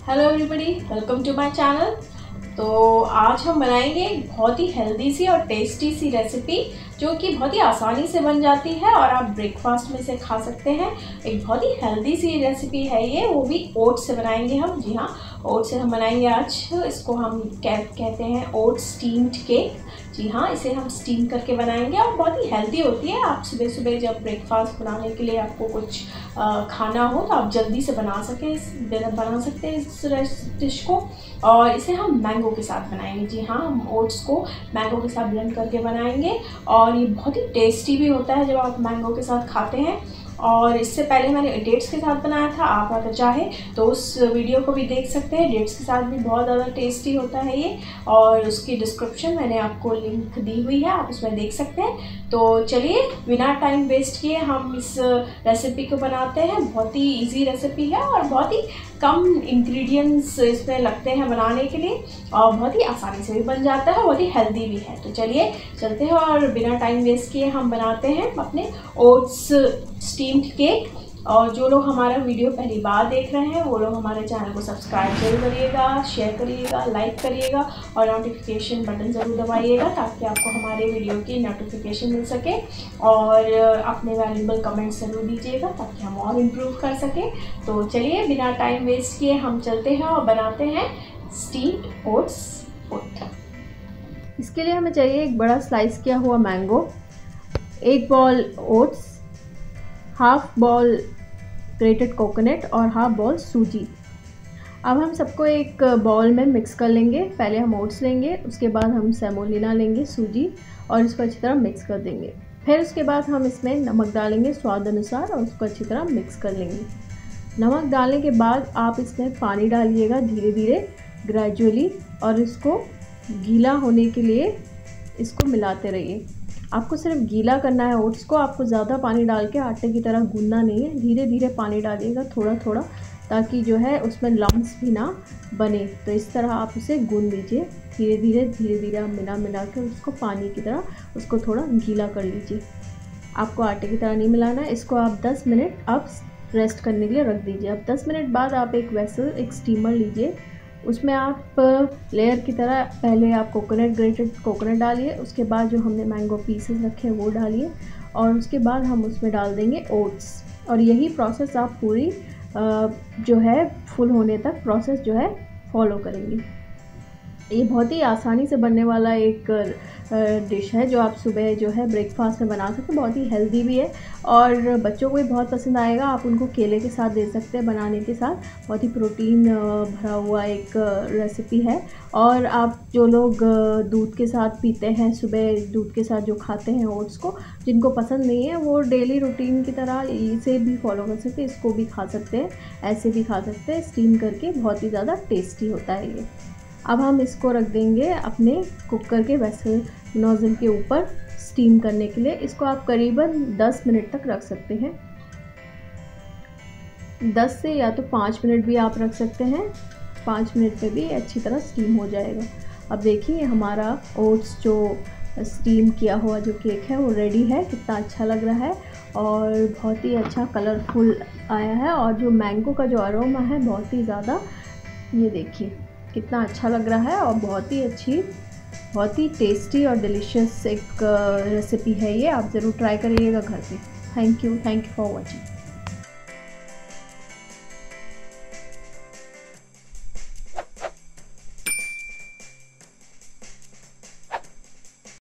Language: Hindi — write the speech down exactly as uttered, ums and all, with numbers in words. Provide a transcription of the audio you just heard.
Hello everybody, welcome to my channel. तो आज हम बनाएंगे एक बहुत ही हेल्दी सी और टेस्टी सी रेसिपी जो कि बहुत ही आसानी से बन जाती है और आप ब्रेकफास्ट में से खा सकते हैं। एक बहुत ही हेल्दी सी रेसिपी है ये, वो भी ओट्स से बनाएंगे हम। जी हाँ, ओट्स से हम बनाएंगे आज। इसको हम कह, कहते हैं ओट्स स्टीम्ड केक। जी हाँ, इसे हम स्टीम करके बनाएंगे और बहुत ही हेल्दी होती है। आप सुबह सुबह जब ब्रेकफास्ट बनाने के लिए आपको कुछ आ, खाना हो तो आप जल्दी से बना सकें इस बना सकते हैं इस डिश को। और इसे हम मैंगो के साथ बनाएंगे। जी हाँ, हम ओट्स को मैंगो के साथ ब्लेंड करके बनाएंगे और ये बहुत ही टेस्टी भी होता है जब आप मैंगो के साथ खाते हैं। और इससे पहले मैंने डेट्स के साथ बनाया था, आप अगर चाहे तो उस वीडियो को भी देख सकते हैं। डेट्स के साथ भी बहुत ज़्यादा टेस्टी होता है ये, और उसकी डिस्क्रिप्शन मैंने आपको लिंक दी हुई है, आप उसमें देख सकते हैं। तो चलिए बिना टाइम वेस्ट किए हम इस रेसिपी को बनाते हैं। बहुत ही इजी रेसिपी है और बहुत ही कम इंग्रेडिएंट्स इसमें लगते हैं बनाने के लिए, और बहुत ही आसानी से भी बन जाता है, बहुत ही हेल्दी भी है। तो चलिए चलते हैं और बिना टाइम वेस्ट किए हम बनाते हैं अपने ओट्स स्टीम्ड केक। और जो लोग हमारा वीडियो पहली बार देख रहे हैं वो लोग हमारे चैनल को सब्सक्राइब जरूर करिएगा, शेयर करिएगा, लाइक करिएगा और नोटिफिकेशन बटन ज़रूर दबाइएगा ताकि आपको हमारे वीडियो की नोटिफिकेशन मिल सके। और अपने वैल्यूबल कमेंट्स ज़रूर दीजिएगा ताकि हम और इम्प्रूव कर सकें। तो चलिए बिना टाइम वेस्ट किए हम चलते हैं और बनाते हैं स्टीम्ड ओट्स ओट। इसके लिए हमें चाहिए एक बड़ा स्लाइस किया हुआ मैंगो, एक bowl oats, half bowl grated coconut और हाफ बॉल सूजी। अब हम सबको एक बॉल में मिक्स कर लेंगे। पहले हम ओट्स लेंगे, उसके बाद हम सेमोलिना लेंगे सूजी, और इसको अच्छी तरह मिक्स कर देंगे। फिर उसके बाद हम इसमें नमक डालेंगे स्वाद अनुसार और उसको अच्छी तरह मिक्स कर लेंगे। नमक डालने के बाद आप इसमें पानी डालिएगा धीरे धीरे ग्रेजुअली, और इसको गीला होने के लिए इसको मिलाते रहिए। आपको सिर्फ गीला करना है ओट्स को, आपको ज़्यादा पानी डाल के आटे की तरह गूंदना नहीं है। धीरे धीरे पानी डालिएगा थोड़ा थोड़ा, ताकि जो है उसमें लम्स भी ना बने। तो इस तरह आप उसे गूंद लीजिए धीरे धीरे धीरे धीरे आप मिला मिला के उसको पानी की तरह उसको थोड़ा गीला कर लीजिए। आपको आटे की तरह नहीं मिलाना है। इसको आप दस मिनट अब रेस्ट करने के लिए रख दीजिए। अब दस मिनट बाद आप एक वेसल, एक स्टीमर लीजिए, उसमें आप लेयर की तरह पहले आप कोकोनट ग्रेटेड कोकोनट डालिए, उसके बाद जो हमने मैंगो पीसेस रखे हैं वो डालिए, और उसके बाद हम उसमें डाल देंगे ओट्स। और यही प्रोसेस आप पूरी जो है फुल होने तक प्रोसेस जो है फॉलो करेंगे। ये बहुत ही आसानी से बनने वाला एक डिश है जो आप सुबह जो है ब्रेकफास्ट में बना सकते हैं। बहुत ही हेल्दी भी है और बच्चों को भी बहुत पसंद आएगा। आप उनको केले के साथ दे सकते हैं बनाने के साथ। बहुत ही प्रोटीन भरा हुआ एक रेसिपी है। और आप जो लोग दूध के साथ पीते हैं, सुबह दूध के साथ जो खाते हैं ओट्स को, जिनको पसंद नहीं है वो डेली रूटीन की तरह इसे भी फॉलो कर सकते हैं। इसको भी खा सकते हैं, ऐसे भी खा सकते हैं स्टीम करके। बहुत ही ज़्यादा टेस्टी होता है ये। अब हम इसको रख देंगे अपने कुकर के वेसल नोज़ल के ऊपर स्टीम करने के लिए। इसको आप करीबन दस मिनट तक रख सकते हैं। दस से या तो पाँच मिनट भी आप रख सकते हैं। पाँच मिनट में भी अच्छी तरह स्टीम हो जाएगा। अब देखिए हमारा ओट्स जो स्टीम किया हुआ जो केक है वो रेडी है। कितना अच्छा लग रहा है और बहुत ही अच्छा कलरफुल आया है, और जो मैंगो का जो अरोमा है बहुत ही ज़्यादा, ये देखिए कितना अच्छा लग रहा है। और बहुत ही अच्छी, बहुत ही टेस्टी और डिलीशियस एक रेसिपी है ये। आप ज़रूर ट्राई करिएगा घर पे। Thank you thank you for watching.